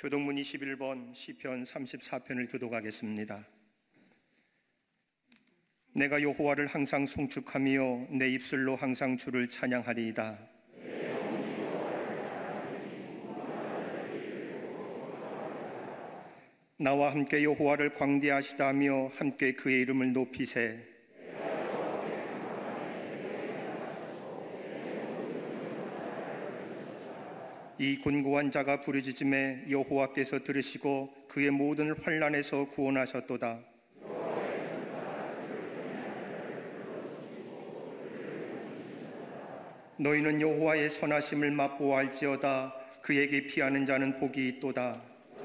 교독문 21번 시편 34편을 교독하겠습니다. 내가 여호와를 항상 송축하며 내 입술로 항상 주를 찬양하리이다. 나와 함께 여호와를 광대하시다며 함께 그의 이름을 높이세. 이 곤고한 자가 부르짖음에 여호와께서 들으시고 그의 모든 환난에서 구원하셨도다. 너희는 여호와의 선하심을 맛보아할지어다. 그에게 피하는 자는 복이 있도다.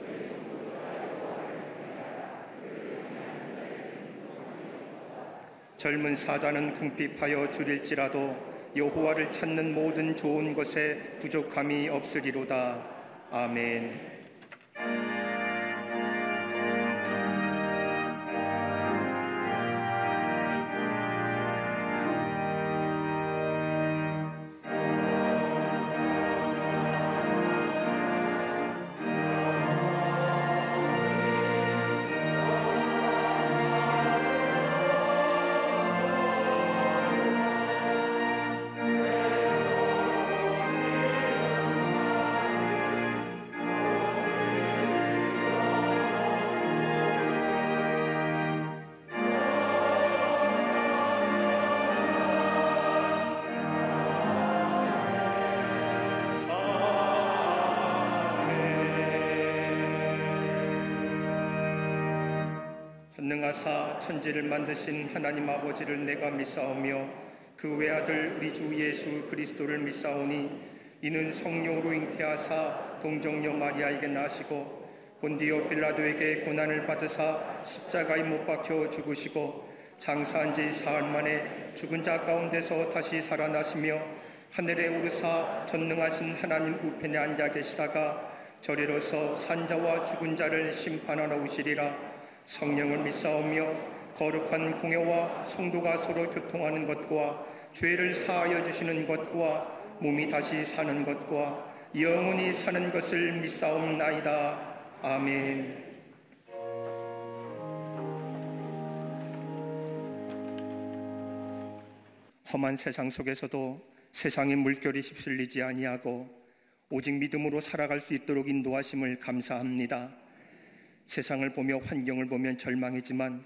젊은 사자는 궁핍하여 줄일지라도 여호와를 찾는 모든 좋은 것에 부족함이 없으리로다. 아멘. 전능하사 천지를 만드신 하나님 아버지를 내가 믿사오며 그 외아들 우리 주 예수 그리스도를 믿사오니 이는 성령으로 잉태하사 동정녀 마리아에게 나시고 본디오 빌라도에게 고난을 받으사 십자가에 못 박혀 죽으시고 장사한 지 사흘 만에 죽은 자 가운데서 다시 살아나시며 하늘에 오르사 전능하신 하나님 우편에 앉아 계시다가 저리로서 산자와 죽은 자를 심판하러 오시리라. 성령을 믿사오며 거룩한 공회와 성도가 서로 교통하는 것과 죄를 사하여 주시는 것과 몸이 다시 사는 것과 영원히 사는 것을 믿사옵나이다. 아멘. 험한 세상 속에서도 세상의 물결이 휩쓸리지 아니하고 오직 믿음으로 살아갈 수 있도록 인도하심을 감사합니다. 세상을 보며 환경을 보면 절망이지만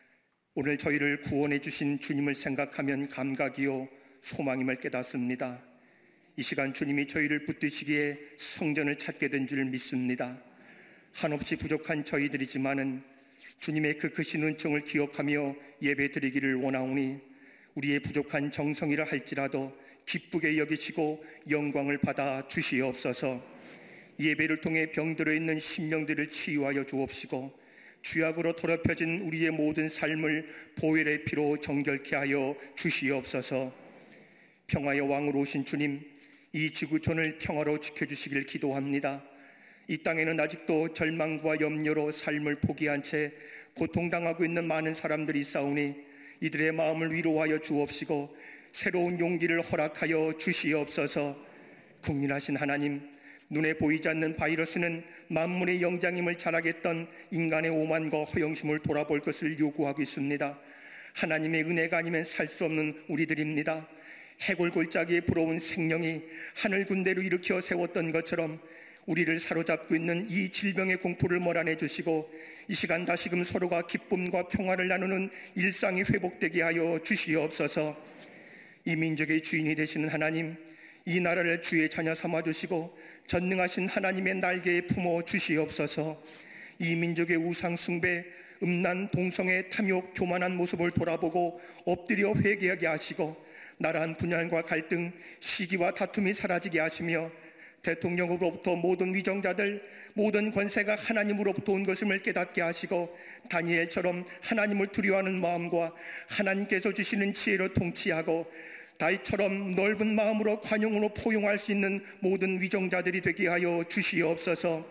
오늘 저희를 구원해 주신 주님을 생각하면 감각이요 소망임을 깨닫습니다. 이 시간 주님이 저희를 붙드시기에 성전을 찾게 된 줄 믿습니다. 한없이 부족한 저희들이지만은 주님의 그 크신 은총을 기억하며 예배 드리기를 원하오니 우리의 부족한 정성이라 할지라도 기쁘게 여기시고 영광을 받아 주시옵소서. 예배를 통해 병들어 있는 심령들을 치유하여 주옵시고 죄악으로 더럽혀진 우리의 모든 삶을 보혈의 피로 정결케 하여 주시옵소서. 평화의 왕으로 오신 주님, 이 지구촌을 평화로 지켜주시길 기도합니다. 이 땅에는 아직도 절망과 염려로 삶을 포기한 채 고통당하고 있는 많은 사람들이 있사오니 이들의 마음을 위로하여 주옵시고 새로운 용기를 허락하여 주시옵소서. 국민하신 하나님, 눈에 보이지 않는 바이러스는 만물의 영장임을 자랑했던 인간의 오만과 허영심을 돌아볼 것을 요구하겠습니다. 하나님의 은혜가 아니면 살 수 없는 우리들입니다. 해골골짜기에 불어온 생명이 하늘 군대로 일으켜 세웠던 것처럼 우리를 사로잡고 있는 이 질병의 공포를 몰아내 주시고 이 시간 다시금 서로가 기쁨과 평화를 나누는 일상이 회복되게 하여 주시옵소서. 이 민족의 주인이 되시는 하나님, 이 나라를 주의 자녀 삼아주시고 전능하신 하나님의 날개에 품어 주시옵소서. 이 민족의 우상 숭배, 음란, 동성애, 탐욕, 교만한 모습을 돌아보고 엎드려 회개하게 하시고 나라한 분열과 갈등, 시기와 다툼이 사라지게 하시며 대통령으로부터 모든 위정자들, 모든 권세가 하나님으로부터 온 것임을 깨닫게 하시고 다니엘처럼 하나님을 두려워하는 마음과 하나님께서 주시는 지혜로 통치하고 다윗처럼 넓은 마음으로 관용으로 포용할 수 있는 모든 위정자들이 되게 하여 주시옵소서.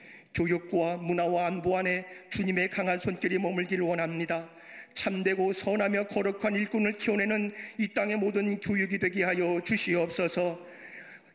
교육과 문화와 안보 안에 주님의 강한 손길이 머물기를 원합니다. 참되고 선하며 거룩한 일꾼을 키워내는 이 땅의 모든 교육이 되게 하여 주시옵소서.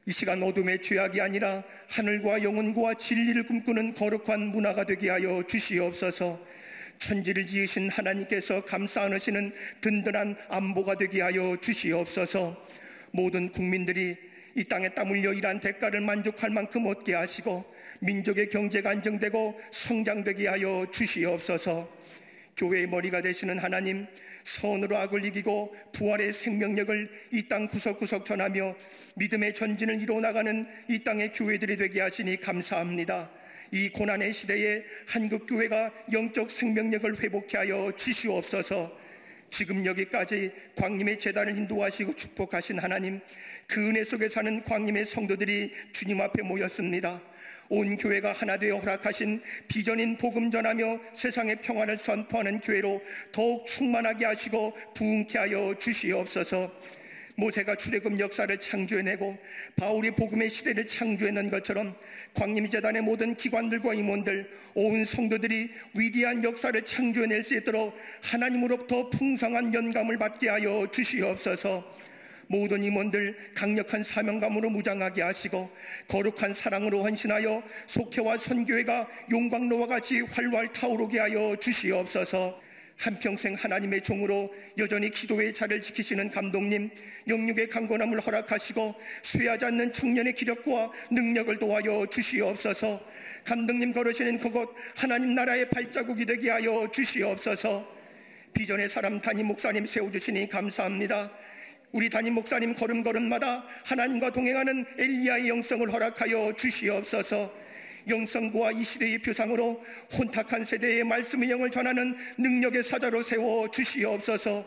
이 시간 어둠의 죄악이 아니라 하늘과 영혼과 진리를 꿈꾸는 거룩한 문화가 되게 하여 주시옵소서. 천지를 지으신 하나님께서 감싸 안으시는 든든한 안보가 되게 하여 주시옵소서. 모든 국민들이 이 땅에 땀 흘려 일한 대가를 만족할 만큼 얻게 하시고 민족의 경제가 안정되고 성장되게 하여 주시옵소서. 교회의 머리가 되시는 하나님, 선으로 악을 이기고 부활의 생명력을 이 땅 구석구석 전하며 믿음의 전진을 이뤄나가는 이 땅의 교회들이 되게 하시니 감사합니다. 이 고난의 시대에 한국교회가 영적 생명력을 회복케 하여 주시옵소서. 지금 여기까지 광림의 제단을 인도하시고 축복하신 하나님, 그 은혜 속에 사는 광림의 성도들이 주님 앞에 모였습니다. 온 교회가 하나 되어 허락하신 비전인 복음 전하며 세상의 평화를 선포하는 교회로 더욱 충만하게 하시고 부흥케 하여 주시옵소서. 모세가 출애굽 역사를 창조해내고 바울이 복음의 시대를 창조해낸 것처럼 광림재단의 모든 기관들과 임원들, 온 성도들이 위대한 역사를 창조해낼 수 있도록 하나님으로부터 풍성한 영감을 받게 하여 주시옵소서. 모든 임원들 강력한 사명감으로 무장하게 하시고 거룩한 사랑으로 헌신하여 속회와 선교회가 용광로와 같이 활활 타오르게 하여 주시옵소서. 한평생 하나님의 종으로 여전히 기도의 자리를 지키시는 감독님, 영육의 강건함을 허락하시고 쇠하지 않는 청년의 기력과 능력을 도와여 주시옵소서. 감독님 걸으시는 그곳 하나님 나라의 발자국이 되게 하여 주시옵소서. 비전의 사람 담임 목사님 세워주시니 감사합니다. 우리 담임 목사님 걸음걸음마다 하나님과 동행하는 엘리야의 영성을 허락하여 주시옵소서. 영성부와 이 시대의 표상으로 혼탁한 세대의 말씀의 영을 전하는 능력의 사자로 세워 주시옵소서.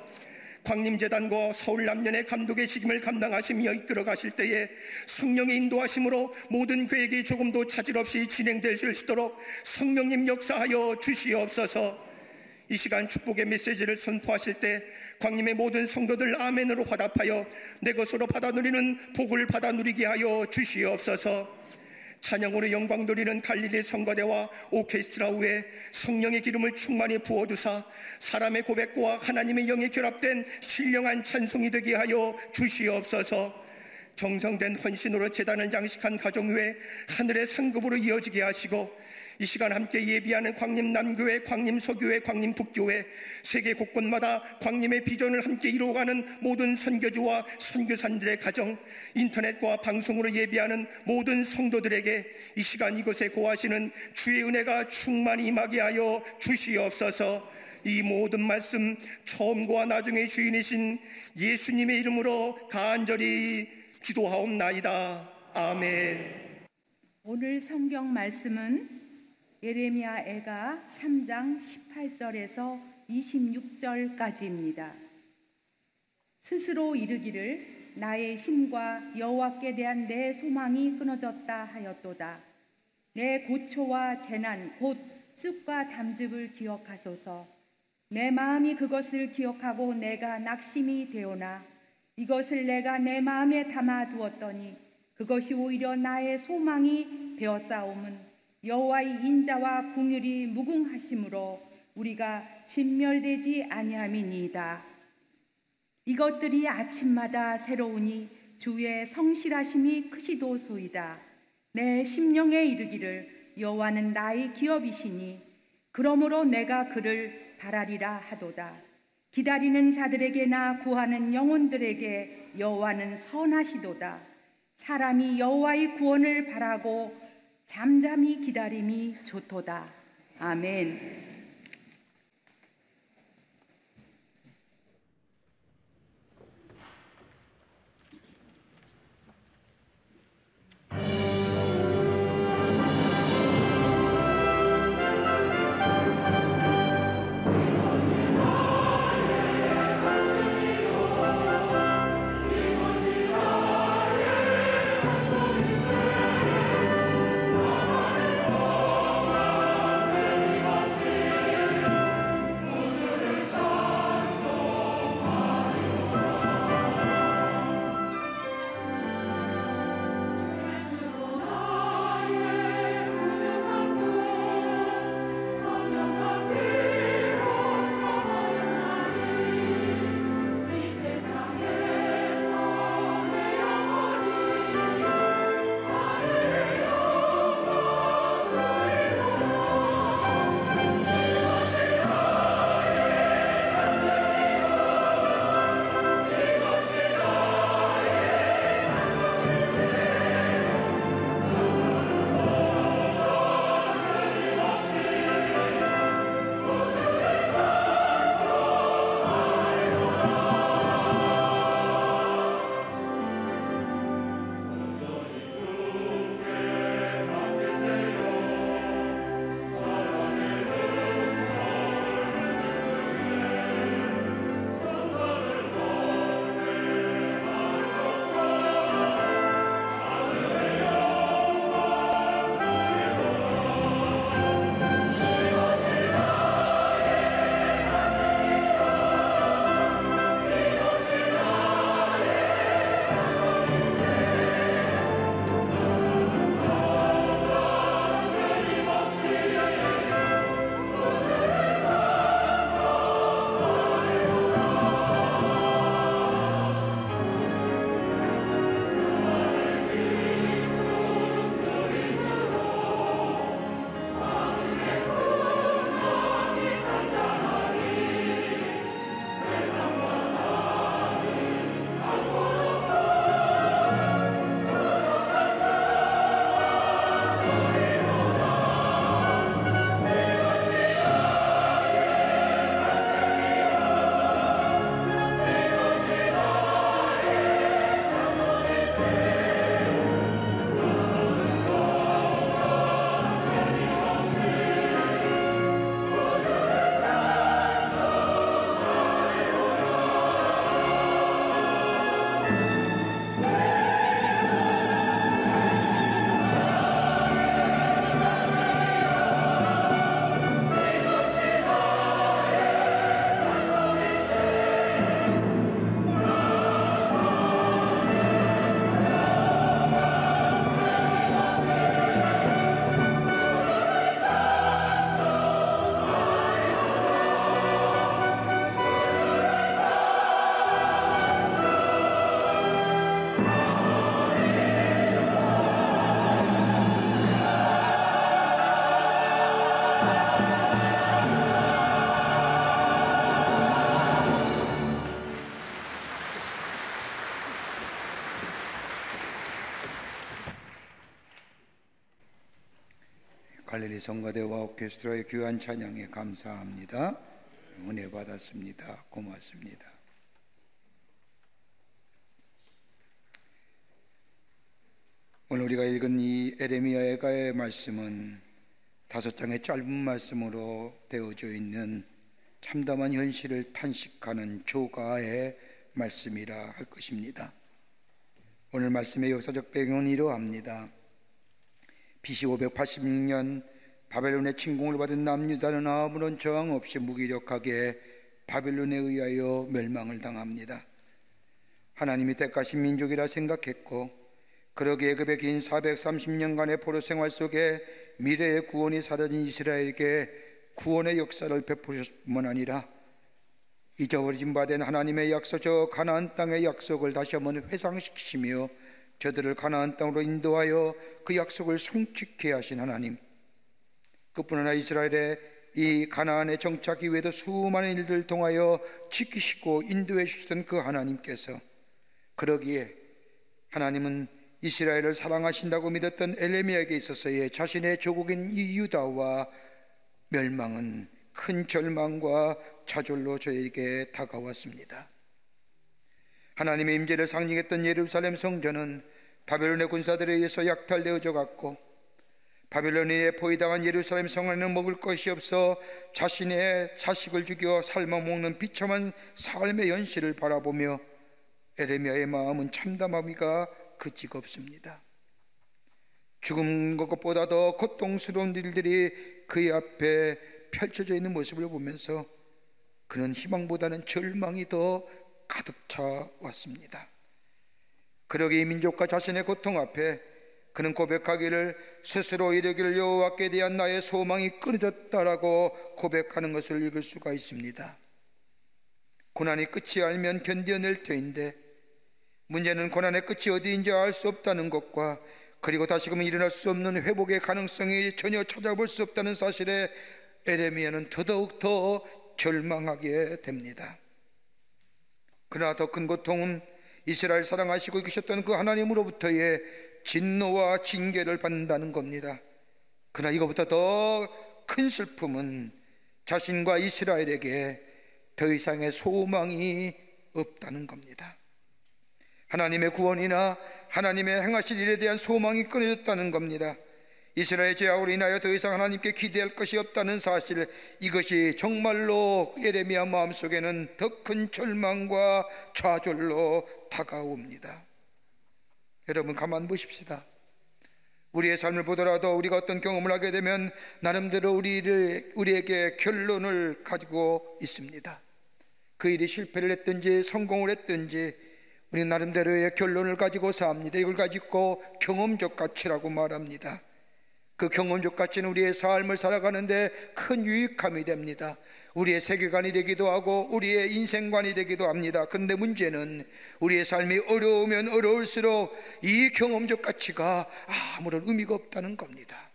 광림재단과 서울남년의 감독의 직임을 감당하시며 이끌어 가실 때에 성령의 인도하심으로 모든 계획이 조금도 차질 없이 진행될 수 있도록 성령님 역사하여 주시옵소서. 이 시간 축복의 메시지를 선포하실 때 광림의 모든 성도들 아멘으로 화답하여 내 것으로 받아 누리는 복을 받아 누리게 하여 주시옵소서. 찬양으로 영광 돌리는 갈릴리 성가대와 오케스트라 후에 성령의 기름을 충만히 부어주사 사람의 고백과 하나님의 영이 결합된 신령한 찬송이 되게 하여 주시옵소서. 정성된 헌신으로 제단을 장식한 가정 후에 하늘의 상급으로 이어지게 하시고 이 시간 함께 예비하는 광림 남교회, 광림 서교회, 광림 북교회, 세계 곳곳마다 광림의 비전을 함께 이루어가는 모든 선교주와 선교사님들의 가정, 인터넷과 방송으로 예비하는 모든 성도들에게 이 시간 이곳에 고하시는 주의 은혜가 충만히 임하게 하여 주시옵소서. 이 모든 말씀 처음과 나중의 주인이신 예수님의 이름으로 간절히 기도하옵나이다. 아멘. 오늘 성경 말씀은 예레미야 애가 3장 18절에서 26절까지입니다. 스스로 이르기를 나의 힘과 여호와께 대한 내 소망이 끊어졌다 하였도다. 내 고초와 재난 곧 쑥과 담즙을 기억하소서. 내 마음이 그것을 기억하고 내가 낙심이 되오나 이것을 내가 내 마음에 담아 두었더니 그것이 오히려 나의 소망이 되었사옴은 여호와의 인자와 긍휼이 무궁하심으로 우리가 진멸되지 아니함이니이다. 이것들이 아침마다 새로우니 주의 성실하심이 크시도소이다. 내 심령에 이르기를 여호와는 나의 기업이시니 그러므로 내가 그를 바라리라 하도다. 기다리는 자들에게나 구하는 영혼들에게 여호와는 선하시도다. 사람이 여호와의 구원을 바라고 잠잠히 기다림이 좋도다. 아멘. 찬송이 갈릴리 성가대와 오케스트라의 귀한 찬양에 감사합니다. 은혜 받았습니다. 고맙습니다. 오늘 우리가 읽은 이 에레미야의 말씀은 5장의 짧은 말씀으로 되어져 있는 참담한 현실을 탄식하는 조가의 말씀이라 할 것입니다. 오늘 말씀의 역사적 배경은 이러합니다. BC 586년 바벨론의 침공을 받은 남유다는 아무런 저항 없이 무기력하게 바벨론에 의하여 멸망을 당합니다. 하나님이 택하신 민족이라 생각했고, 그러기에 그 긴 430년간의 포로 생활 속에 미래의 구원이 사라진 이스라엘에게 구원의 역사를 베푸셨을 뿐만 아니라 잊어버려진 바 된 하나님의 약속, 저 가나안 땅의 약속을 다시 한번 회상시키시며 저들을 가나안 땅으로 인도하여 그 약속을 성취케 하신 하나님, 그뿐 아니라 이스라엘의 이 가나안에 정착 이후에도 수많은 일들을 통하여 지키시고 인도해 주시던 그 하나님께서, 그러기에 하나님은 이스라엘을 사랑하신다고 믿었던 에레미야에게 있어서의 자신의 조국인 이 유다와 멸망은 큰 절망과 좌절로 저에게 다가왔습니다. 하나님의 임재를 상징했던 예루살렘 성전은 바벨론의 군사들에 의해서 약탈되어져 갔고, 바벨론에 포위당한 예루살렘 성안에는 먹을 것이 없어 자신의 자식을 죽여 삶아 먹는 비참한 삶의 현실을 바라보며 에레미야의 마음은 참담함이가 그치가 없습니다. 죽은 것보다 더 고통스러운 일들이 그의 앞에 펼쳐져 있는 모습을 보면서 그는 희망보다는 절망이 더 가득 차 왔습니다. 그러기에 민족과 자신의 고통 앞에 그는 고백하기를, 스스로 이르기를 여호와께 대한 나의 소망이 끊어졌다라고 고백하는 것을 읽을 수가 있습니다. 고난이 끝이 알면 견뎌낼 터인데, 문제는 고난의 끝이 어디인지 알 수 없다는 것과, 그리고 다시금 일어날 수 없는 회복의 가능성이 전혀 찾아볼 수 없다는 사실에 에레미야는 더더욱 더 절망하게 됩니다. 그러나 더 큰 고통은 이스라엘 사랑하시고 계셨던 그 하나님으로부터의 진노와 징계를 받는다는 겁니다. 그러나 이것보다 더 큰 슬픔은 자신과 이스라엘에게 더 이상의 소망이 없다는 겁니다. 하나님의 구원이나 하나님의 행하실 일에 대한 소망이 끊어졌다는 겁니다. 이스라엘 죄악으로 인하여 더 이상 하나님께 기대할 것이 없다는 사실, 이것이 정말로 예레미야 마음속에는 더 큰 절망과 좌절로 다가옵니다. 여러분, 가만 보십시다. 우리의 삶을 보더라도 우리가 어떤 경험을 하게 되면 나름대로 우리에게 결론을 가지고 있습니다. 그 일이 실패를 했든지 성공을 했든지 우리는 나름대로의 결론을 가지고 삽니다. 이걸 가지고 경험적 가치라고 말합니다. 그 경험적 가치는 우리의 삶을 살아가는데 큰 유익함이 됩니다. 우리의 세계관이 되기도 하고 우리의 인생관이 되기도 합니다. 그런데 문제는 우리의 삶이 어려우면 어려울수록 이 경험적 가치가 아무런 의미가 없다는 겁니다.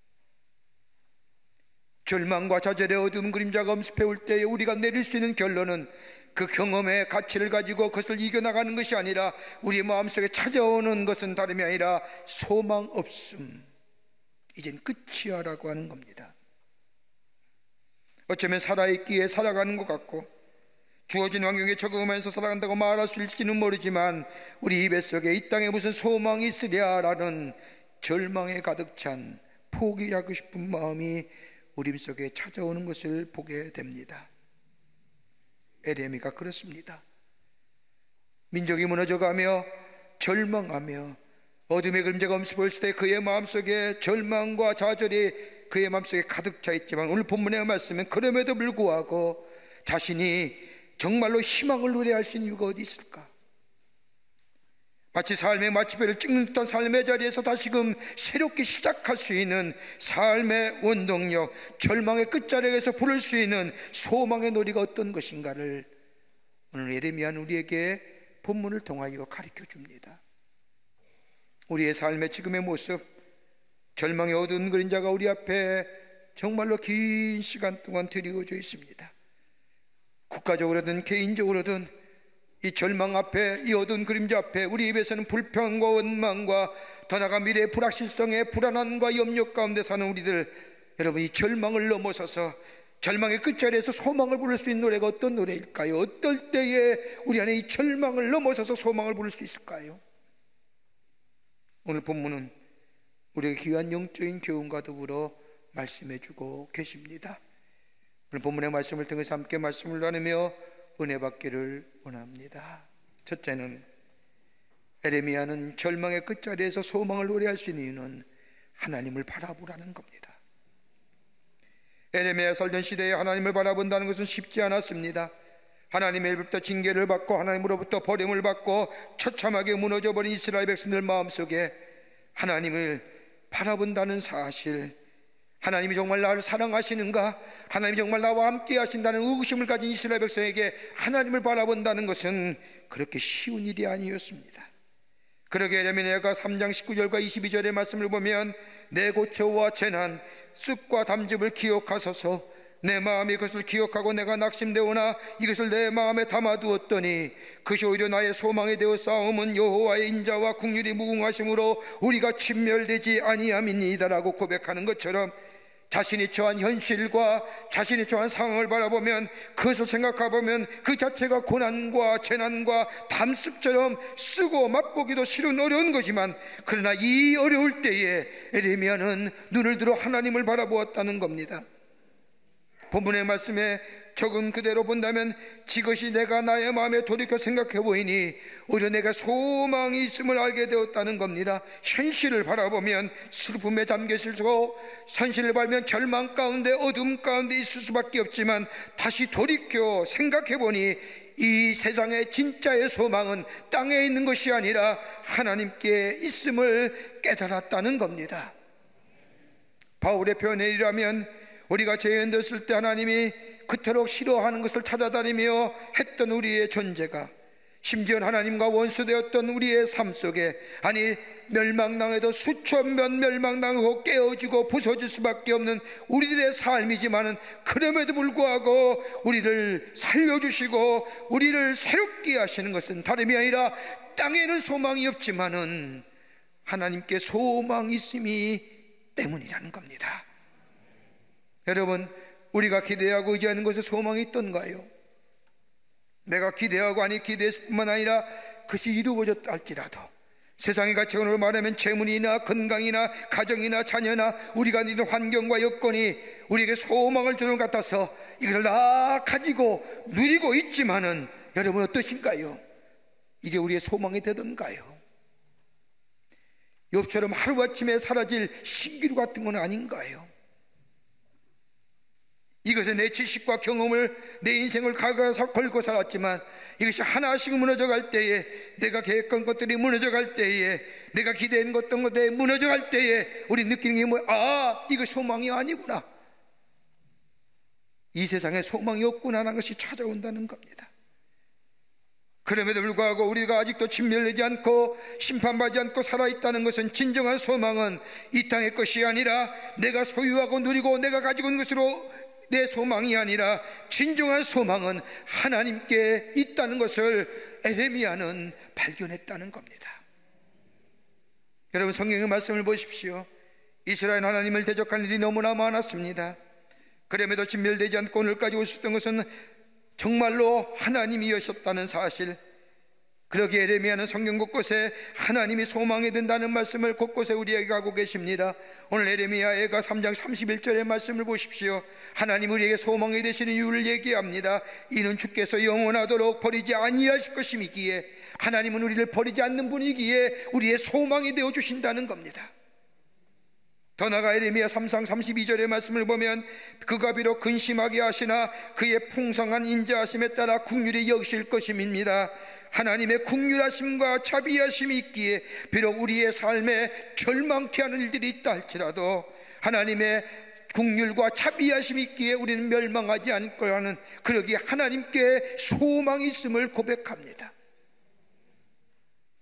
절망과 좌절의 어두운 그림자가 엄습해올 때에 우리가 내릴 수 있는 결론은 그 경험의 가치를 가지고 그것을 이겨나가는 것이 아니라 우리 마음속에 찾아오는 것은 다름이 아니라 소망 없음, 이젠 끝이야 라고 하는 겁니다. 어쩌면 살아있기에 살아가는 것 같고 주어진 환경에 적응하면서 살아간다고 말할 수 있을지는 모르지만 우리 입에 속에 이 땅에 무슨 소망이 있으랴라는 절망에 가득 찬 포기하고 싶은 마음이 우리 속에 찾아오는 것을 보게 됩니다. 에레미야가 그렇습니다. 민족이 무너져가며 절망하며 어둠의 그림자가 엄습할 때 그의 마음속에 절망과 좌절이 그의 마음속에 가득 차 있지만 오늘 본문의 말씀은 그럼에도 불구하고 자신이 정말로 희망을 노래할 수 있는 이유가 어디 있을까? 마치 삶의 마침표를 찍는 듯한 삶의 자리에서 다시금 새롭게 시작할 수 있는 삶의 원동력, 절망의 끝자락에서 부를 수 있는 소망의 놀이가 어떤 것인가를 오늘 예레미야는 우리에게 본문을 통하여 가르쳐 줍니다. 우리의 삶의 지금의 모습, 절망의 어두운 그림자가 우리 앞에 정말로 긴 시간 동안 드리워져 있습니다. 국가적으로든 개인적으로든 이 절망 앞에, 이 어두운 그림자 앞에 우리 입에서는 불평과 원망과 더 나아가 미래의 불확실성에 불안함과 염려 가운데 사는 우리들, 여러분, 이 절망을 넘어서서 절망의 끝자리에서 소망을 부를 수 있는 노래가 어떤 노래일까요? 어떨 때에 우리 안에 이 절망을 넘어서서 소망을 부를 수 있을까요? 오늘 본문은 우리에게 귀한 영적인 교훈과 더불어 말씀해 주고 계십니다. 오늘 본문의 말씀을 통해서 함께 말씀을 나누며 은혜 받기를 원합니다. 첫째는, 에레미야는 절망의 끝자리에서 소망을 노래할 수 있는 이유는 하나님을 바라보라는 겁니다. 에레미야 살던 시대에 하나님을 바라본다는 것은 쉽지 않았습니다. 하나님으로부터 징계를 받고 하나님으로부터 버림을 받고 처참하게 무너져버린 이스라엘 백성들 마음속에 하나님을 바라본다는 사실, 하나님이 정말 나를 사랑하시는가, 하나님이 정말 나와 함께 하신다는 의구심을 가진 이스라엘 백성에게 하나님을 바라본다는 것은 그렇게 쉬운 일이 아니었습니다. 그러게 에레미야가 3장 19절과 22절의 말씀을 보면, 내 고초와 재난, 쑥과 담즙을 기억하소서. 내 마음이 그것을 기억하고 내가 낙심되오나 이것을 내 마음에 담아두었더니 그것이 오히려 나의 소망이 되어 싸움은 여호와의 인자와 긍휼이 무궁하심으로 우리가 진멸되지 아니함이니이다라고 고백하는 것처럼, 자신이 처한 현실과 자신이 처한 상황을 바라보면, 그것을 생각해보면 그 자체가 고난과 재난과 담습처럼 쓰고 맛보기도 싫은 어려운 거지만, 그러나 이 어려울 때에 에레미야는 눈을 들어 하나님을 바라보았다는 겁니다. 본문의 말씀에 적은 그대로 본다면, 지것이 내가 나의 마음에 돌이켜 생각해 보이니 오히려 내가 소망이 있음을 알게 되었다는 겁니다. 현실을 바라보면 슬픔에 잠겨있고, 현실을 바라보면 절망 가운데 어둠 가운데 있을 수밖에 없지만, 다시 돌이켜 생각해 보니 이 세상의 진짜의 소망은 땅에 있는 것이 아니라 하나님께 있음을 깨달았다는 겁니다. 바울의 표현에 의하면, 우리가 죄에 들었을 때 하나님이 그토록 싫어하는 것을 찾아다니며 했던 우리의 존재가, 심지어 하나님과 원수되었던 우리의 삶 속에, 아니 멸망당해도 수천 번 멸망당하고 깨어지고 부서질 수밖에 없는 우리들의 삶이지만은, 그럼에도 불구하고 우리를 살려주시고 우리를 새롭게 하시는 것은 다름이 아니라 땅에는 소망이 없지만은 하나님께 소망이 있음이 때문이라는 겁니다. 여러분, 우리가 기대하고 의지하는 것에 소망이 있던가요? 내가 기대하고 아니 기대했을 뿐만 아니라 그것이 이루어졌다 할지라도, 세상의 가치관으로 말하면 재물이나 건강이나 가정이나 자녀나 우리가 있는 환경과 여건이 우리에게 소망을 주는 것 같아서 이것을 다 가지고 누리고 있지만은, 여러분 어떠신가요? 이게 우리의 소망이 되던가요? 욥처럼 하루아침에 사라질 신기루 같은 건 아닌가요? 이것은 내 지식과 경험을, 내 인생을 걸고 살았지만 이것이 하나씩 무너져갈 때에, 내가 계획한 것들이 무너져갈 때에, 내가 기대한 어떤 것들이 무너져갈 때에 우리 느끼는 게 뭐야? 아, 이거 소망이 아니구나, 이 세상에 소망이 없구나라는 것이 찾아온다는 겁니다. 그럼에도 불구하고 우리가 아직도 진멸되지 않고 심판받지 않고 살아있다는 것은, 진정한 소망은 이 땅의 것이 아니라 내가 소유하고 누리고 내가 가지고 있는 것으로 내 소망이 아니라, 진정한 소망은 하나님께 있다는 것을 에레미야는 발견했다는 겁니다. 여러분, 성경의 말씀을 보십시오. 이스라엘 하나님을 대적한 일이 너무나 많았습니다. 그럼에도 진멸되지 않고 오늘까지 오셨던 것은 정말로 하나님이셨다는 사실, 그러기에 에레미야는 성경 곳곳에 하나님이 소망이 된다는 말씀을 곳곳에 우리에게 하고 계십니다. 오늘 에레미야가 3장 31절의 말씀을 보십시오. 하나님 우리에게 소망이 되시는 이유를 얘기합니다. 이는 주께서 영원하도록 버리지 아니하실 것임이기에, 하나님은 우리를 버리지 않는 분이기에 우리의 소망이 되어 주신다는 겁니다. 더 나아가 에레미야 3장 32절의 말씀을 보면, 그가 비록 근심하게 하시나 그의 풍성한 인자하심에 따라 긍휼히 여기실 것임입니다. 하나님의 긍휼하심과 자비하심이 있기에 비록 우리의 삶에 절망케 하는 일들이 있다 할지라도, 하나님의 긍휼과 자비하심이 있기에 우리는 멸망하지 않을 거라는, 그러기에 하나님께 소망이 있음을 고백합니다.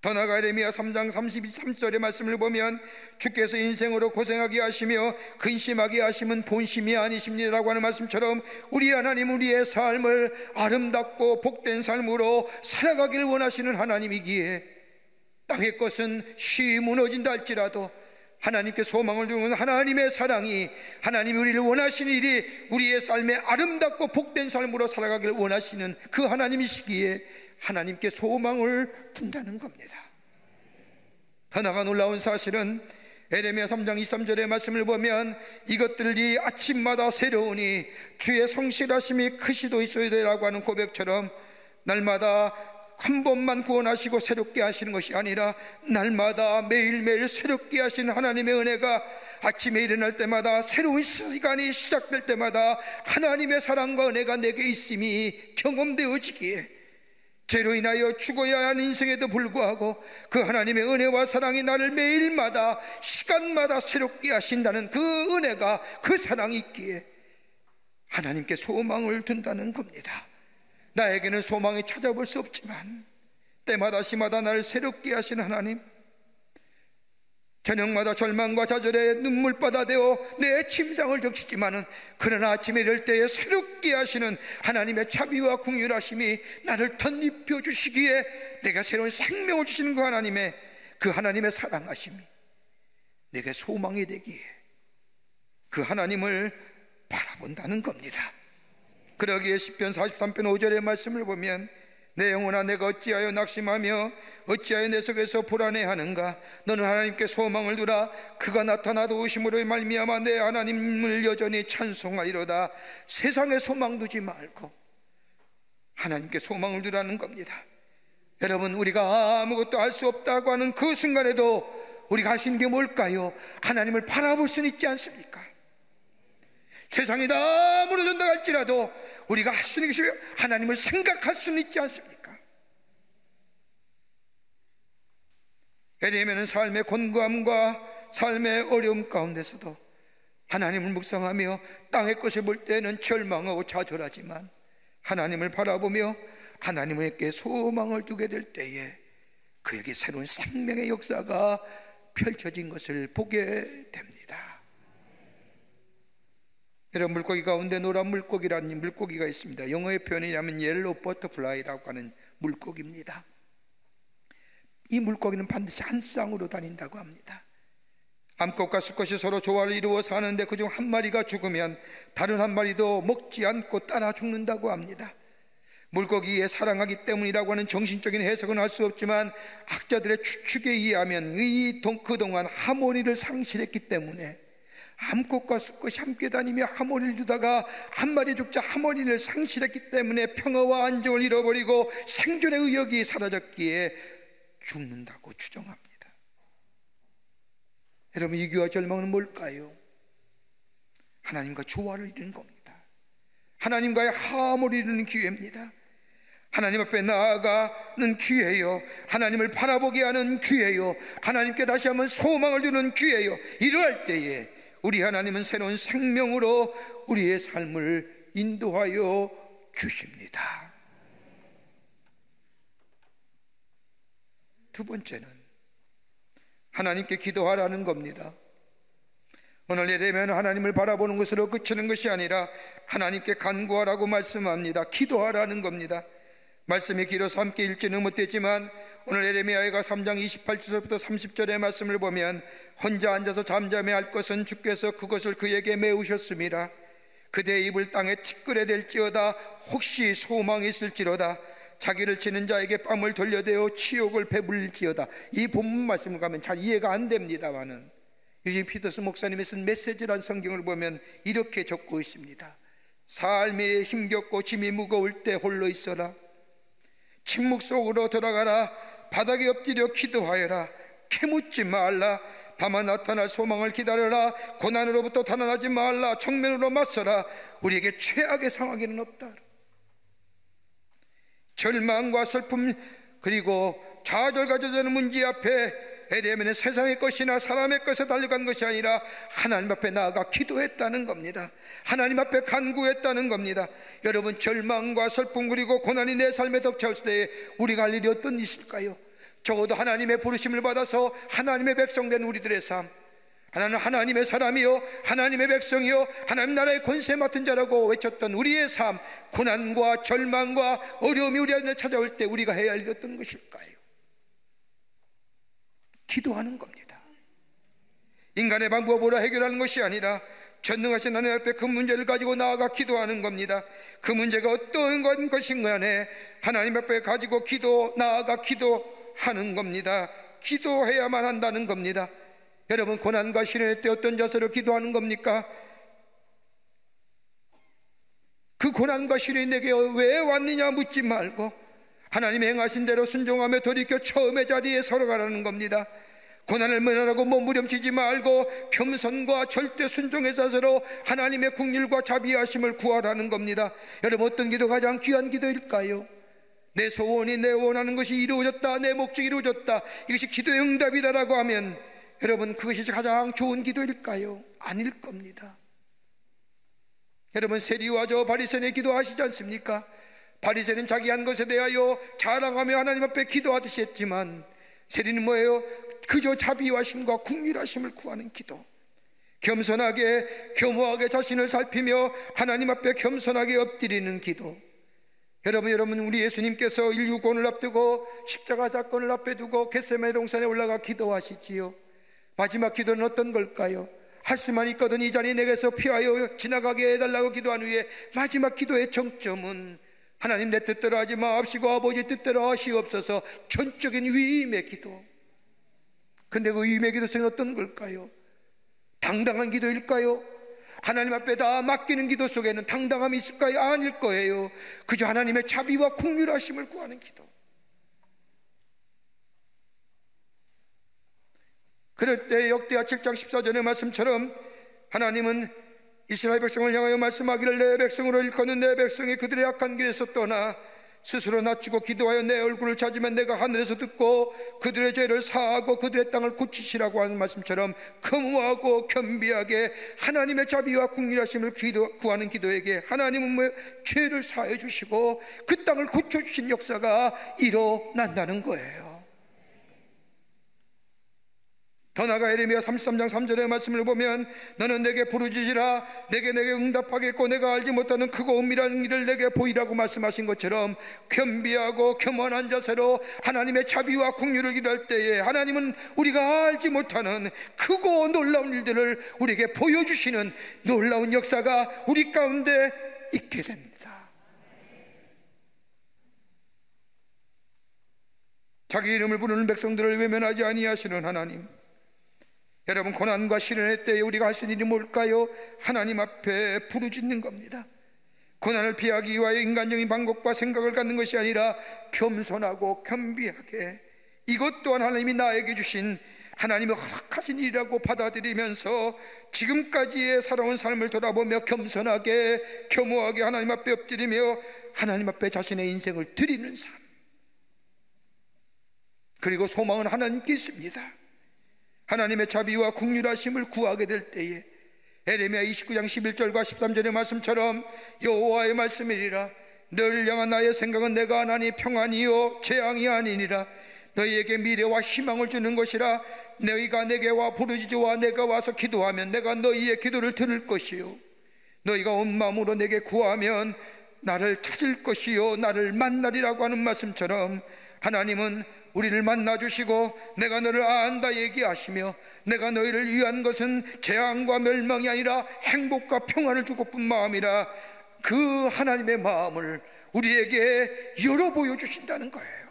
더 나아가 에레미야 3장 33절의 말씀을 보면 주께서 인생으로 고생하게 하시며 근심하게 하시면 본심이 아니십니다라고 하는 말씀처럼 우리 하나님, 우리의 삶을 아름답고 복된 삶으로 살아가길 원하시는 하나님이기에 땅의 것은 쉬이 무너진다 할지라도 하나님께 소망을 두는 하나님의 사랑이, 하나님이 우리를 원하시는 일이 우리의 삶에 아름답고 복된 삶으로 살아가길 원하시는 그 하나님이시기에 하나님께 소망을 둔다는 겁니다. 더 나아가 놀라운 사실은 에레미야 3장 23절의 말씀을 보면 이것들이 아침마다 새로우니 주의 성실하심이 크시도이소이다라고 하는 고백처럼 날마다 한 번만 구원하시고 새롭게 하시는 것이 아니라 날마다 매일매일 새롭게 하시는 하나님의 은혜가 아침에 일어날 때마다 새로운 시간이 시작될 때마다 하나님의 사랑과 은혜가 내게 있음이 경험되어지기에 죄로 인하여 죽어야 하는 인생에도 불구하고 그 하나님의 은혜와 사랑이 나를 매일마다 시간마다 새롭게 하신다는 그 은혜가, 그 사랑이 있기에 하나님께 소망을 둔다는 겁니다. 나에게는 소망이 찾아볼 수 없지만 때마다 시마다 나를 새롭게 하시는 하나님, 저녁마다 절망과 좌절에 눈물바다 되어 내 침상을 적시지만은 그러나 아침에 이럴 때에 새롭게 하시는 하나님의 자비와 긍휼하심이 나를 덧입혀 주시기에 내가 새로운 생명을 주시는 그 하나님의 사랑하심이 내게 소망이 되기에 그 하나님을 바라본다는 겁니다. 그러기에 시편 43편 5절의 말씀을 보면 내 영혼아 내가 어찌하여 낙심하며 어찌하여 내 속에서 불안해하는가. 너는 하나님께 소망을 두라. 그가 나타나 도우심으로 말미암아 내 하나님을 여전히 찬송하리로다. 세상에 소망 두지 말고 하나님께 소망을 두라는 겁니다. 여러분, 우리가 아무것도 할 수 없다고 하는 그 순간에도 우리가 하시는 게 뭘까요? 하나님을 바라볼 수는 있지 않습니까? 세상이 다 무너진다 할지라도 우리가 할 수 있는 것이 하나님을 생각할 수는 있지 않습니까? 에레미야는 삶의 곤고함과 삶의 어려움 가운데서도 하나님을 묵상하며 땅의 것을 볼 때는 절망하고 좌절하지만 하나님을 바라보며 하나님에게 소망을 두게 될 때에 그에게 새로운 생명의 역사가 펼쳐진 것을 보게 됩니다. 여러분, 물고기 가운데 노란 물고기라는 물고기가 있습니다. 영어의 표현이라면 옐로우 버터플라이라고 하는 물고기입니다. 이 물고기는 반드시 한 쌍으로 다닌다고 합니다. 암컷과 수컷이 서로 조화를 이루어 사는데 그중 한 마리가 죽으면 다른 한 마리도 먹지 않고 따라 죽는다고 합니다. 물고기에 사랑하기 때문이라고 하는 정신적인 해석은 할 수 없지만 학자들의 추측에 의하면 그동안 하모니를 상실했기 때문에 암컷과 수컷이 함께 다니며 하모니를 두다가 한 마리 죽자 하모니를 상실했기 때문에 평화와 안정을 잃어버리고 생존의 의욕이 사라졌기에 죽는다고 추정합니다. 여러분, 이기와 절망은 뭘까요? 하나님과 조화를 이루는 겁니다. 하나님과의 화합을 이루는 기회입니다. 하나님 앞에 나아가는 기회요, 하나님을 바라보게 하는 기회요, 하나님께 다시 한번 소망을 주는 기회요. 이러할 때에 우리 하나님은 새로운 생명으로 우리의 삶을 인도하여 주십니다. 두 번째는 하나님께 기도하라는 겁니다. 오늘 예레미야는 하나님을 바라보는 것으로 그치는 것이 아니라 하나님께 간구하라고 말씀합니다. 기도하라는 겁니다. 말씀이 길어서 함께 읽지는 못했지만 오늘 예레미야가 3장 28절부터 30절의 말씀을 보면 혼자 앉아서 잠잠해 할 것은 주께서 그것을 그에게 메우셨습니다. 그대의 입을 땅에 티끌에 댈지어다. 혹시 소망이 있을지로다. 자기를 치는 자에게 뺨을 돌려대어 치욕을 베풀지어다. 이 본문 말씀을 가면 잘 이해가 안 됩니다만은 유진 피터스 목사님이 쓴 메시지란 성경을 보면 이렇게 적고 있습니다. 삶이 힘겹고 짐이 무거울 때 홀로 있어라. 침묵 속으로 들어가라. 바닥에 엎드려 기도하여라. 캐묻지 말라. 다만 나타날 소망을 기다려라. 고난으로부터 달아나지 말라. 정면으로 맞서라. 우리에게 최악의 상황에는 없다. 절망과 슬픔 그리고 좌절과 저절의 문제 앞에 에레미야는 세상의 것이나 사람의 것에 달려간 것이 아니라 하나님 앞에 나아가 기도했다는 겁니다. 하나님 앞에 간구했다는 겁니다. 여러분, 절망과 슬픔 그리고 고난이 내 삶에 덮쳐올 때 우리가 할 일이 어떤 일일까요? 적어도 하나님의 부르심을 받아서 하나님의 백성된 우리들의 삶, 하나는 하나님의 사람이요 하나님의 백성이요 하나님 나라의 권세 맡은 자라고 외쳤던 우리의 삶, 고난과 절망과 어려움이 우리한테 찾아올 때 우리가 해야 할 일이 어떤 것일까요? 기도하는 겁니다. 인간의 방법으로 해결하는 것이 아니라 전능하신 하나님 앞에 그 문제를 가지고 나아가 기도하는 겁니다. 그 문제가 어떤 것인 간에 하나님 앞에 가지고 나아가 기도하는 겁니다. 기도해야만 한다는 겁니다. 여러분, 고난과 시련의 때 어떤 자세로 기도하는 겁니까? 그 고난과 시련이 내게 왜 왔느냐 묻지 말고 하나님의 행하신 대로 순종하며 돌이켜 처음의 자리에 서러가라는 겁니다. 고난을 면하라고 몸부림치지 말고 겸손과 절대 순종의 자세로 하나님의 긍휼과 자비하심을 구하라는 겁니다. 여러분, 어떤 기도가 가장 귀한 기도일까요? 내 소원이, 내 원하는 것이 이루어졌다, 내 목적이 이루어졌다, 이것이 기도의 응답이다라고 하면 여러분, 그것이 가장 좋은 기도일까요? 아닐 겁니다. 여러분, 세리와 저 바리새인의 기도하시지 않습니까? 바리새인은 자기 한 것에 대하여 자랑하며 하나님 앞에 기도하듯이 했지만 세리는 뭐예요? 그저 자비하심과 긍휼하심을 구하는 기도, 겸손하게 겸허하게 자신을 살피며 하나님 앞에 겸손하게 엎드리는 기도. 여러분, 우리 예수님께서 인류 구원을 앞두고 십자가 사건을 앞에 두고 겟세마네 동산에 올라가 기도하시지요. 마지막 기도는 어떤 걸까요? 할 수만 있거든 이 잔이 내게서 피하여 지나가게 해달라고 기도한 후에 마지막 기도의 정점은 하나님 내 뜻대로 하지 마옵시고 아버지 뜻대로 하시옵소서, 전적인 위임의 기도. 근데 그 위임의 기도 속에는 어떤 걸까요? 당당한 기도일까요? 하나님 앞에 다 맡기는 기도 속에는 당당함이 있을까요? 아닐 거예요. 그저 하나님의 자비와 긍휼하심을 구하는 기도. 그럴 때 역대하 7장 14절의 말씀처럼 하나님은 이스라엘 백성을 향하여 말씀하기를 내 백성으로 일컫는 내 백성이 그들의 악한 길에서 떠나 스스로 낮추고 기도하여 내 얼굴을 찾으면 내가 하늘에서 듣고 그들의 죄를 사하고 그들의 땅을 고치시라고 하는 말씀처럼 겸허하고 겸비하게 하나님의 자비와 긍휼하심을 구하는 기도에게 하나님은 죄를 사해 주시고 그 땅을 고쳐주신 역사가 일어난다는 거예요. 더 나아가 에레미야 33장 3절의 말씀을 보면 너는 내게 부르짖으라 내게 응답하겠고 내가 알지 못하는 크고 은밀한 일을 내게 보이라고 말씀하신 것처럼 겸비하고 겸허한 자세로 하나님의 자비와 긍휼을 기도할 때에 하나님은 우리가 알지 못하는 크고 놀라운 일들을 우리에게 보여주시는 놀라운 역사가 우리 가운데 있게 됩니다. 자기 이름을 부르는 백성들을 외면하지 아니하시는 하나님, 여러분, 고난과 시련의 때에 우리가 할 수 있는 일이 뭘까요? 하나님 앞에 부르짖는 겁니다. 고난을 피하기 위하여 인간적인 방법과 생각을 갖는 것이 아니라 겸손하고 겸비하게 이것 또한 하나님이 나에게 주신 하나님의 허락하신 일이라고 받아들이면서 지금까지의 살아온 삶을 돌아보며 겸손하게 겸허하게 하나님 앞에 엎드리며 하나님 앞에 자신의 인생을 드리는 삶. 그리고 소망은 하나님께 있습니다. 하나님의 자비와 긍휼하심을 구하게 될 때에 에레미야 29장 11절과 13절의 말씀처럼 여호와의 말씀이니라 너를 향한 나의 생각은 내가 하나니 평안이요 재앙이 아니니라 너희에게 미래와 희망을 주는 것이라 너희가 내게 와 부르짖으와 내가 와서 기도하면 내가 너희의 기도를 들을 것이요 너희가 온 마음으로 내게 구하면 나를 찾을 것이요 나를 만나리라고 하는 말씀처럼 하나님은 우리를 만나주시고 내가 너를 안다 얘기하시며 내가 너희를 위한 것은 재앙과 멸망이 아니라 행복과 평안을 주고픈 마음이라 그 하나님의 마음을 우리에게 열어 보여주신다는 거예요.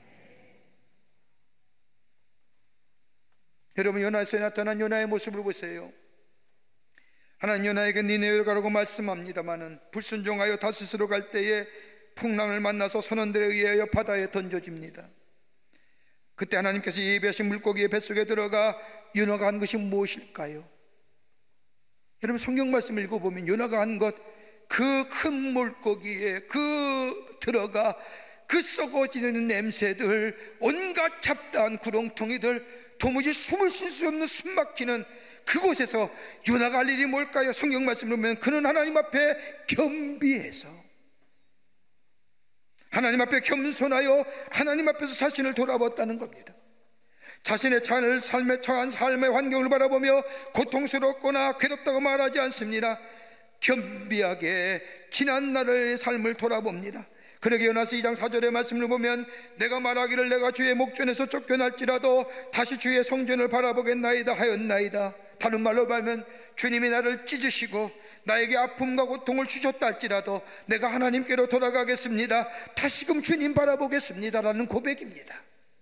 여러분, 요나서에 나타난 요나의 모습을 보세요. 하나님 요나에게 니네로 가라고 말씀합니다마는 불순종하여 다시스로 갈 때에 풍랑을 만나서 선원들에 의하여 바다에 던져집니다. 그때 하나님께서 예비하신 물고기의 뱃속에 들어가 요나가 한 것이 무엇일까요? 여러분, 성경 말씀 읽어보면 요나가 한 것, 그 큰 물고기에 들어가 그 썩어지는 냄새들, 온갖 잡다한 구렁텅이들, 도무지 숨을 쉴 수 없는 숨 막히는 그곳에서 요나가 할 일이 뭘까요? 성경 말씀을 보면 그는 하나님 앞에 겸비해서 하나님 앞에 겸손하여 하나님 앞에서 자신을 돌아봤다는 겁니다. 자신의 삶에 처한 삶의 환경을 바라보며 고통스럽거나 괴롭다고 말하지 않습니다. 겸비하게 지난 날의 삶을 돌아봅니다. 그러게 요나서 2장 4절의 말씀을 보면 내가 말하기를 내가 주의 목전에서 쫓겨날지라도 다시 주의 성전을 바라보겠나이다 하였나이다. 다른 말로 말하면 주님이 나를 찢으시고 나에게 아픔과 고통을 주셨다 할지라도 내가 하나님께로 돌아가겠습니다. 다시금 주님 바라보겠습니다 라는 고백입니다.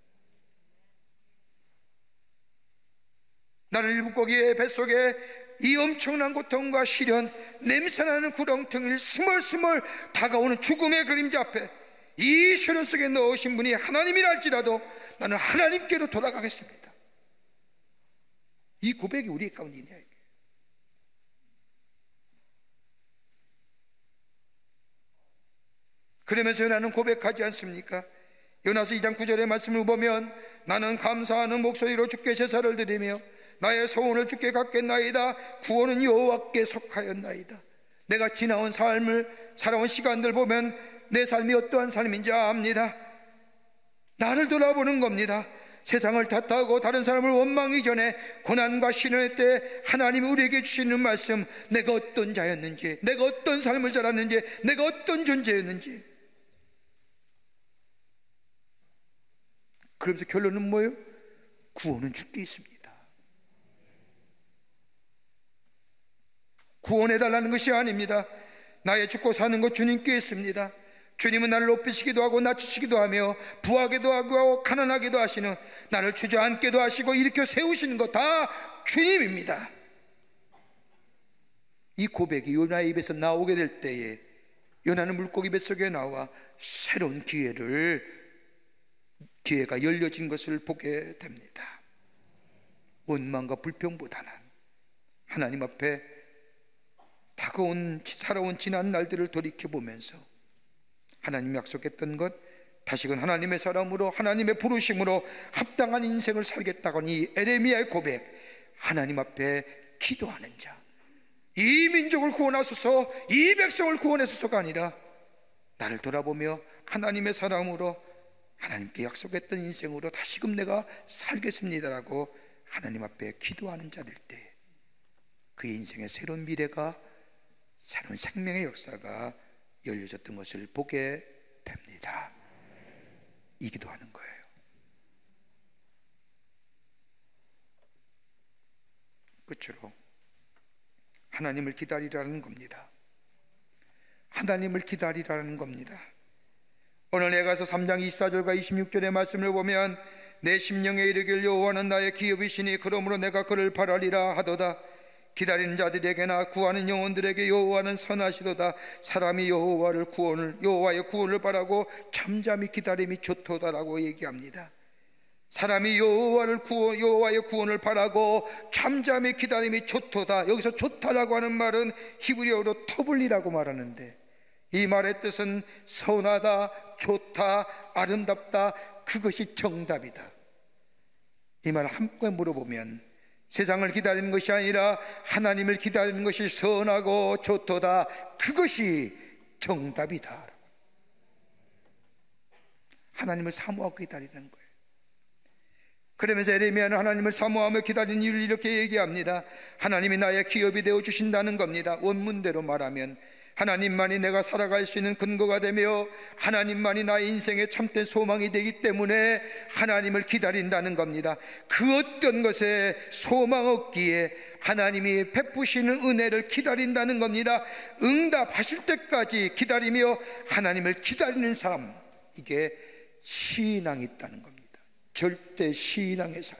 나는 일곱고기의 뱃속에 이 엄청난 고통과 시련, 냄새나는 구렁텅이를 스멀스멀 다가오는 죽음의 그림자 앞에 이 시련 속에 넣으신 분이 하나님이라 할지라도 나는 하나님께로 돌아가겠습니다. 이 고백이 우리 가운데 있냐. 그러면서 요나는 고백하지 않습니까? 요나서 2장 9절의 말씀을 보면 나는 감사하는 목소리로 주께 제사를 드리며 나의 소원을 주께 갚겠나이다. 구원은 여호와께 속하였나이다. 내가 지나온 삶을 살아온 시간들 보면 내 삶이 어떠한 삶인지 압니다. 나를 돌아보는 겁니다. 세상을 탓하고 다른 사람을 원망하기 전에 고난과 시련의 때 하나님이 우리에게 주시는 말씀, 내가 어떤 자였는지, 내가 어떤 삶을 살았는지, 내가 어떤 존재였는지. 그러면서 결론은 뭐예요? 구원은 주께 있습니다. 구원해달라는 것이 아닙니다. 나의 죽고 사는 것 주님께 있습니다. 주님은 나를 높이시기도 하고 낮추시기도 하며 부하게도 하고 가난하게도 하시는, 나를 주저앉게도 하시고 일으켜 세우시는 것 다 주님입니다. 이 고백이 요나의 입에서 나오게 될 때에 요나는 물고기 뱃속에 나와 새로운 기회가 열려진 것을 보게 됩니다. 원망과 불평보다는 하나님 앞에 살아온 지난 날들을 돌이켜보면서 하나님이 약속했던 것, 다시금 하나님의 사람으로 하나님의 부르심으로 합당한 인생을 살겠다고 이 에레미야의 고백, 하나님 앞에 기도하는 자, 이 민족을 구원하소서, 이 백성을 구원하소서가 아니라 나를 돌아보며 하나님의 사람으로 하나님께 약속했던 인생으로 다시금 내가 살겠습니다라고 하나님 앞에 기도하는 자들 때 그의 인생의 새로운 미래가, 새로운 생명의 역사가 열려졌던 것을 보게 됩니다. 이 기도하는 거예요. 끝으로 하나님을 기다리라는 겁니다. 하나님을 기다리라는 겁니다. 오늘 내가서 3장 24절과 26절의 말씀을 보면 내 심령에 이르길 여호와는 나의 기업이시니 그러므로 내가 그를 바라리라 하도다. 기다리는 자들에게나 구하는 영혼들에게 여호와는 선하시도다. 사람이 여호와의 구원을 바라고 잠잠히 기다림이 좋도다라고 얘기합니다. 사람이 여호와의 구원을 바라고 잠잠히 기다림이 좋도다. 여기서 좋다라고 하는 말은 히브리어로 터블리라고 말하는데, 이 말의 뜻은 선하다, 좋다, 아름답다, 그것이 정답이다. 이 말을 한꺼번에 물어보면 세상을 기다리는 것이 아니라 하나님을 기다리는 것이 선하고 좋도다, 그것이 정답이다. 하나님을 사모하고 기다리는 거예요. 그러면서 에레미야는 하나님을 사모하며 기다리는 이유를 이렇게 얘기합니다. 하나님이 나의 기업이 되어 주신다는 겁니다. 원문대로 말하면 하나님만이 내가 살아갈 수 있는 근거가 되며 하나님만이 나의 인생의 참된 소망이 되기 때문에 하나님을 기다린다는 겁니다. 그 어떤 것에 소망 없기에 하나님이 베푸시는 은혜를 기다린다는 겁니다. 응답하실 때까지 기다리며 하나님을 기다리는 삶, 이게 신앙이 있다는 겁니다. 절대 신앙의 삶.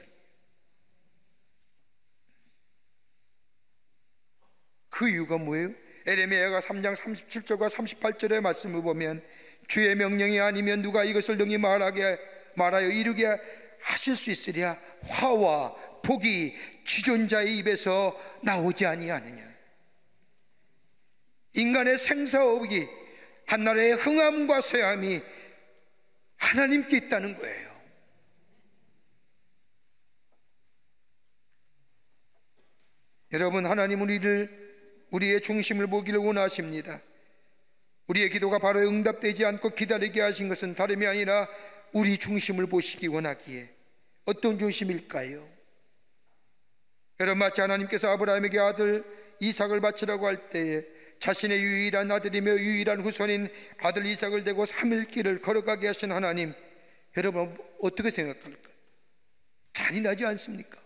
그 이유가 뭐예요? 에레미야가 3장 37절과 38절의 말씀을 보면 주의 명령이 아니면 누가 이것을 능히 말하여 이루게 하실 수 있으랴. 화와 복이 지존자의 입에서 나오지 아니하느냐. 인간의 생사업이 한나라의 흥함과 쇠함이 하나님께 있다는 거예요. 여러분, 하나님은 우리의 중심을 보기를 원하십니다. 우리의 기도가 바로 응답되지 않고 기다리게 하신 것은 다름이 아니라 우리 중심을 보시기 원하기에 어떤 중심일까요? 여러분, 마치 하나님께서 아브라함에게 아들 이삭을 바치라고 할 때에 자신의 유일한 아들이며 유일한 후손인 아들 이삭을 대고 3일 길을 걸어가게 하신 하나님, 여러분 어떻게 생각할까요? 잔인하지 않습니까?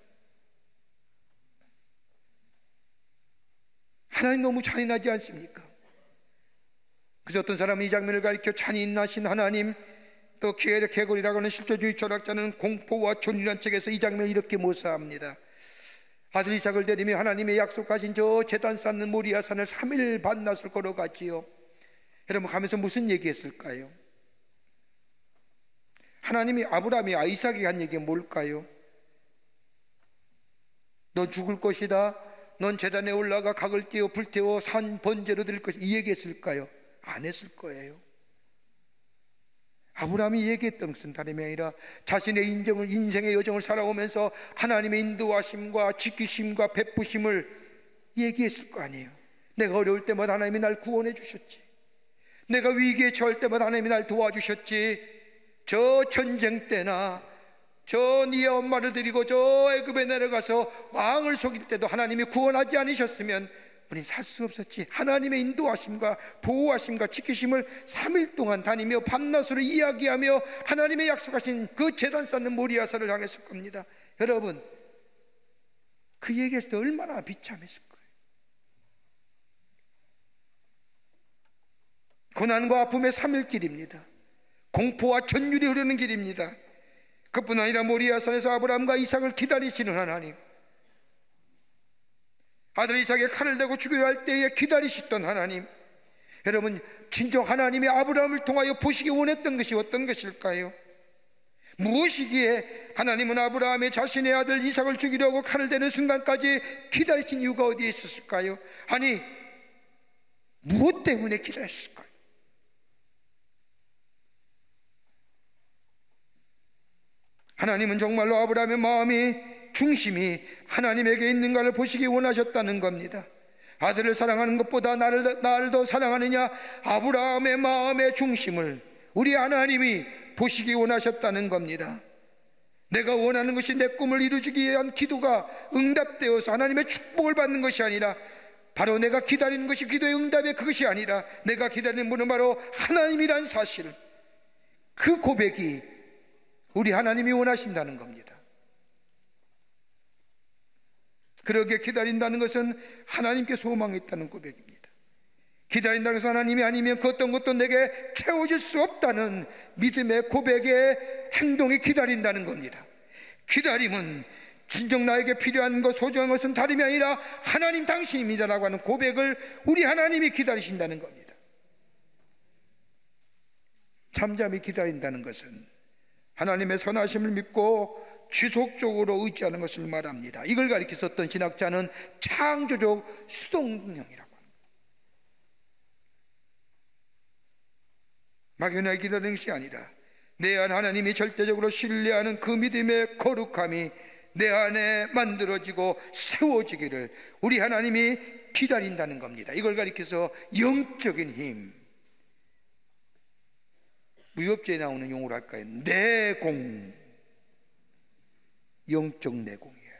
하나님 너무 잔인하지 않습니까? 그래서 어떤 사람은 이 장면을 가리켜 잔인하신 하나님, 또 개골이라고 하는 실존주의 철학자는 공포와 존이라는 책에서 이 장면을 이렇게 묘사합니다. 아들 이삭을 데리며 하나님의 약속하신 저 제단 쌓는 모리아 산을 3일 반낮을 걸어갔지요. 여러분, 가면서 무슨 얘기했을까요? 하나님이 아브라함이 이삭에게 한 얘기가 뭘까요? 넌 죽을 것이다, 넌 제단에 올라가 각을 띄워 불태워 산 번제로 드릴 것이다, 이 얘기했을까요? 안 했을 거예요. 아브라함이 얘기했던 것은 다름이 아니라 자신의 인생의 여정을 살아오면서 하나님의 인도하심과 지키심과 베푸심을 얘기했을 거 아니에요. 내가 어려울 때마다 하나님이 날 구원해 주셨지, 내가 위기에 처할 때마다 하나님이 날 도와주셨지, 저 전쟁 때나 저 네 엄마를 데리고 저 애굽에 내려가서 왕을 속일 때도 하나님이 구원하지 않으셨으면 우린 살 수 없었지. 하나님의 인도하심과 보호하심과 지키심을 3일 동안 다니며 밤낮으로 이야기하며 하나님의 약속하신 그 제단 쌓는 모리아산을 향했을 겁니다. 여러분, 그 얘기했을 때 얼마나 비참했을 거예요. 고난과 아픔의 3일 길입니다. 공포와 전율이 흐르는 길입니다. 그뿐 아니라 모리아산에서 아브라함과 이삭을 기다리시는 하나님, 아들 이삭의 칼을 대고 죽여야 할 때에 기다리셨던 하나님, 여러분, 진정 하나님이 아브라함을 통하여 보시기 원했던 것이 어떤 것일까요? 무엇이기에 하나님은 아브라함의 자신의 아들 이삭을 죽이려고 칼을 대는 순간까지 기다리신 이유가 어디에 있었을까요? 아니, 무엇 때문에 기다렸을까요? 하나님은 정말로 아브라함의 마음이, 중심이 하나님에게 있는가를 보시기 원하셨다는 겁니다. 아들을 사랑하는 것보다 나를 더 사랑하느냐, 아브라함의 마음의 중심을 우리 하나님이 보시기 원하셨다는 겁니다. 내가 원하는 것이 내 꿈을 이루기 위한 기도가 응답되어서 하나님의 축복을 받는 것이 아니라, 바로 내가 기다리는 것이 기도의 응답의 그것이 아니라, 내가 기다리는 분은 바로 하나님이란 사실, 그 고백이 우리 하나님이 원하신다는 겁니다. 그러게 기다린다는 것은 하나님께 소망이 있다는 고백입니다. 기다린다는 것은 하나님이 아니면 그 어떤 것도 내게 채워질 수 없다는 믿음의 고백의 행동이 기다린다는 겁니다. 기다림은 진정 나에게 필요한 것, 소중한 것은 다름이 아니라 하나님 당신입니다라고 하는 고백을 우리 하나님이 기다리신다는 겁니다. 잠잠히 기다린다는 것은 하나님의 선하심을 믿고 지속적으로 의지하는 것을 말합니다. 이걸 가리켜서 어떤 신학자는 창조적 수동능력이라고 합니다. 막연하게 기다리는 것이 아니라 내 안 하나님이 절대적으로 신뢰하는 그 믿음의 거룩함이 내 안에 만들어지고 세워지기를 우리 하나님이 기다린다는 겁니다. 이걸 가리켜서 영적인 힘, 무협지에 나오는 용어로 할까요? 내공, 영적 내공이에요.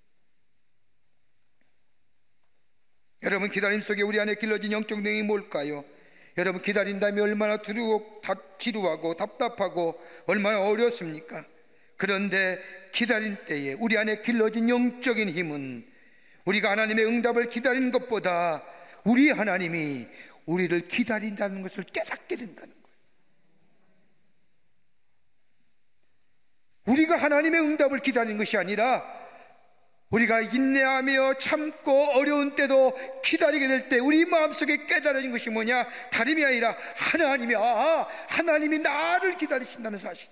여러분, 기다림 속에 우리 안에 길러진 영적 내공이 뭘까요? 여러분, 기다린다면 얼마나 지루하고 답답하고 얼마나 어렵습니까? 그런데 기다린 때에 우리 안에 길러진 영적인 힘은 우리가 하나님의 응답을 기다리는 것보다 우리 하나님이 우리를 기다린다는 것을 깨닫게 된다는 거예요. 우리가 하나님의 응답을 기다리는 것이 아니라 우리가 인내하며 참고 어려운 때도 기다리게 될 때 우리 마음속에 깨달아진 것이 뭐냐? 다름이 아니라 하나님이 나를 기다리신다는 사실.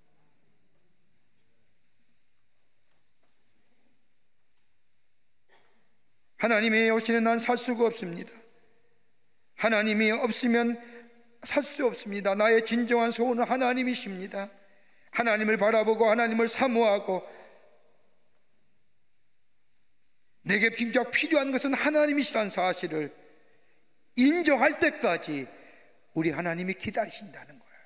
하나님이 없이는 난 살 수가 없습니다. 하나님이 없으면 살 수 없습니다. 나의 진정한 소원은 하나님이십니다. 하나님을 바라보고 하나님을 사모하고 내게 진짜 필요한 것은 하나님이시라는 사실을 인정할 때까지 우리 하나님이 기다리신다는 거예요.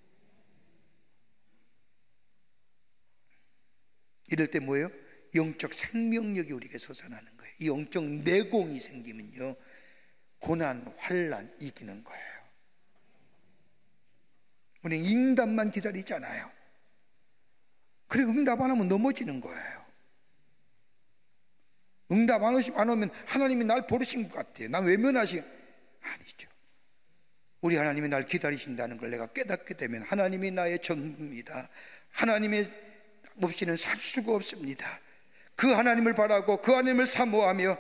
이럴 때 뭐예요? 영적 생명력이 우리에게 솟아나는 거예요. 이 영적 내공이 생기면요, 고난, 환난 이기는 거예요. 우리는 응답만 기다리잖아요. 그리고 응답 안 하면 넘어지는 거예요. 응답 안 오면 하나님이 날 버리신 것 같아요. 난 외면하시. 아니죠. 우리 하나님이 날 기다리신다는 걸 내가 깨닫게 되면 하나님이 나의 전부입니다. 하나님이 없이는 살 수가 없습니다. 그 하나님을 바라고 그 하나님을 사모하며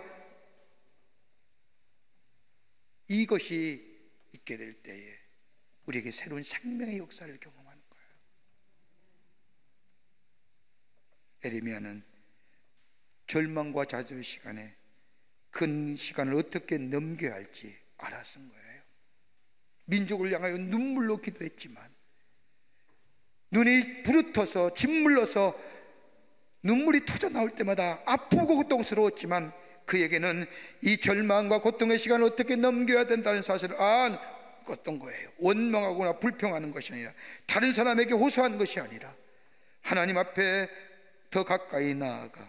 이것이 있게 될 때에 우리에게 새로운 생명의 역사를 경험하는 거예요. 에레미야는 절망과 좌절 시간에 그 시간을 어떻게 넘겨야 할지 알았은 거예요. 민족을 향하여 눈물로 기도했지만 눈이 부르터서 짓물러서 눈물이 터져 나올 때마다 아프고 고통스러웠지만 그에게는 이 절망과 고통의 시간을 어떻게 넘겨야 된다는 사실을 어떤 거예요. 원망하거나 불평하는 것이 아니라, 다른 사람에게 호소하는 것이 아니라 하나님 앞에 더 가까이 나아가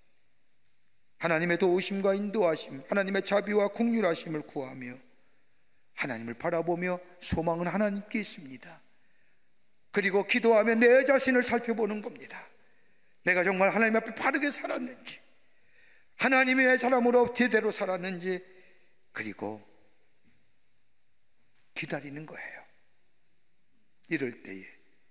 하나님의 도우심과 인도하심, 하나님의 자비와 긍휼하심을 구하며 하나님을 바라보며 소망은 하나님께 있습니다. 그리고 기도하며 내 자신을 살펴보는 겁니다. 내가 정말 하나님 앞에 바르게 살았는지, 하나님의 사람으로 제대로 살았는지, 그리고 기다리는 거예요. 이럴 때에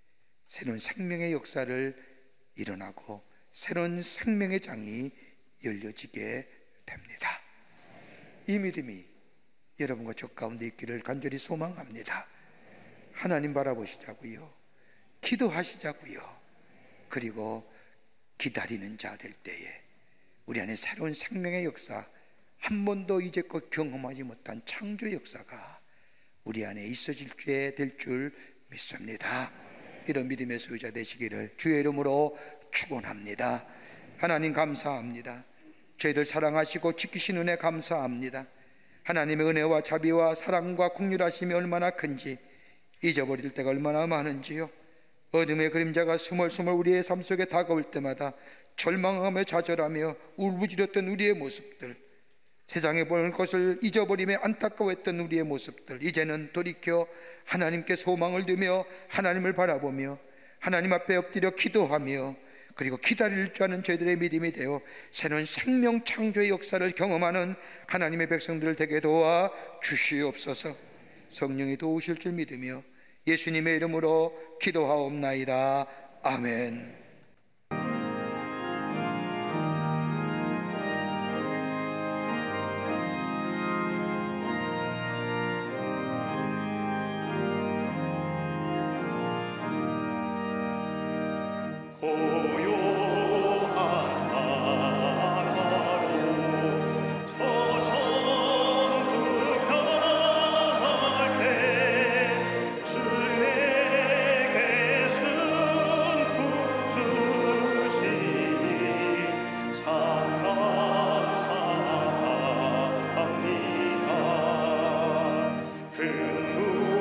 새로운 생명의 역사를 일어나고 새로운 생명의 장이 열려지게 됩니다. 이 믿음이 여러분과 저 가운데 있기를 간절히 소망합니다. 하나님 바라보시자고요, 기도하시자고요, 그리고 기다리는 자 될 때에 우리 안에 새로운 생명의 역사, 한 번도 이제껏 경험하지 못한 창조의 역사가 우리 안에 있어질 때 될 줄 믿습니다. 이런 믿음의 소유자 되시기를 주의 이름으로 축원합니다. 하나님 감사합니다. 저희들 사랑하시고 지키신 은혜 감사합니다. 하나님의 은혜와 자비와 사랑과 긍휼하심이 얼마나 큰지, 잊어버릴 때가 얼마나 많은지요. 어둠의 그림자가 스멀스멀 우리의 삶 속에 다가올 때마다 절망하며 좌절하며 울부짖었던 우리의 모습들, 세상에 보는 것을 잊어버리며 안타까워했던 우리의 모습들, 이제는 돌이켜 하나님께 소망을 두며 하나님을 바라보며 하나님 앞에 엎드려 기도하며 그리고 기다릴 줄 아는 저희들의 믿음이 되어 새로운 생명 창조의 역사를 경험하는 하나님의 백성들 되게 도와 주시옵소서. 성령이 도우실 줄 믿으며 예수님의 이름으로 기도하옵나이다. 아멘.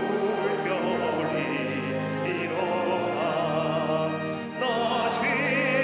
물결이 일어나 다시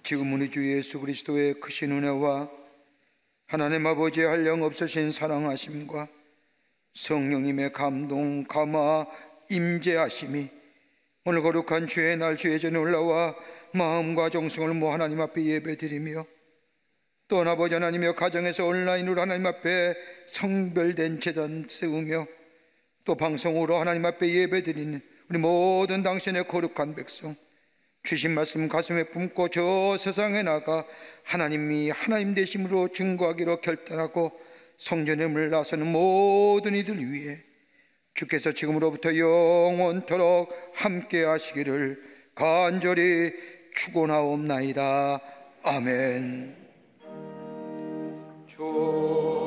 지금 우리 주 예수 그리스도의 크신 은혜와 하나님 아버지의 한량 없으신 사랑하심과 성령님의 감동, 감화, 임재하심이 오늘 거룩한 주의 날 주의 전에 올라와 마음과 정성을 모아 하나님 앞에 예배드리며 또 아버지 하나님의 가정에서 온라인으로 하나님 앞에 성별된 제단 세우며 또 방송으로 하나님 앞에 예배드리는 우리 모든 당신의 거룩한 백성, 주신 말씀 가슴에 품고 저 세상에 나가 하나님이 하나님 되심으로 증거하기로 결단하고 성전에 물러서는 모든 이들 위해 주께서 지금으로부터 영원토록 함께 하시기를 간절히 축원하옵나이다. 아멘.